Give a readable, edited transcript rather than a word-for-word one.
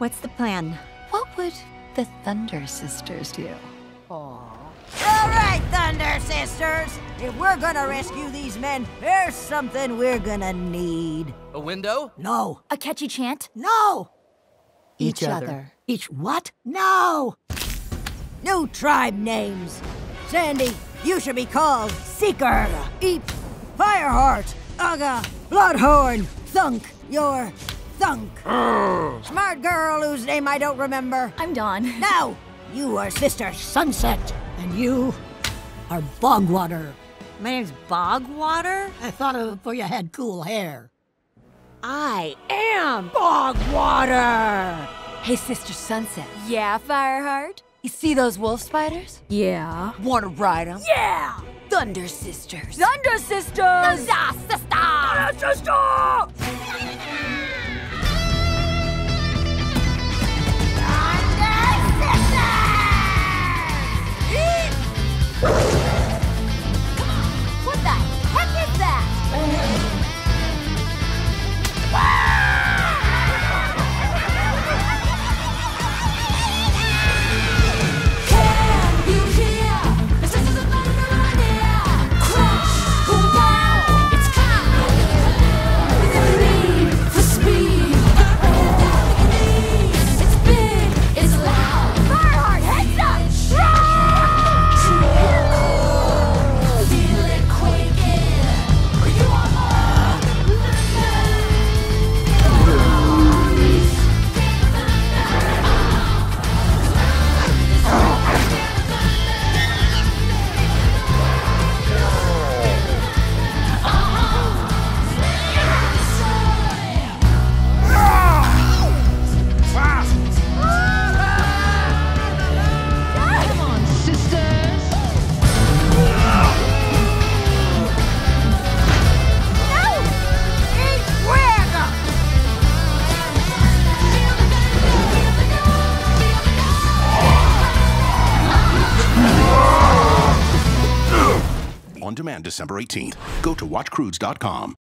What's the plan? What would the Thunder Sisters do? All right, Thunder Sisters. If we're gonna rescue these men, there's something we're gonna need. A window? No. A catchy chant? No. Each other. Each what? No. New tribe names. Sandy, you should be called Seeker, Eep, Fireheart, Aga, Bloodhorn, Thunk, you're Thunk. Smart girl whose name I don't remember. I'm Dawn. No, you are Sister Sunset, and you are Bogwater. My name's Bogwater? I thought of it for you had cool hair. I am Bogwater! Hey, Sister Sunset. Yeah, Fireheart? You see those wolf spiders? Yeah. Wanna ride them? Yeah! Thunder Sisters. Thunder Sisters! Thunder Sisters! Thunder Sisters! What the heck is that? Can you hear the sisters of thunder near? Crash, boom, wow, it's time. With a need for speed. It's big, it's loud. Fireheart, heads up! Feel it quaking. You are On demand December 18th. Go to watchcroods.com.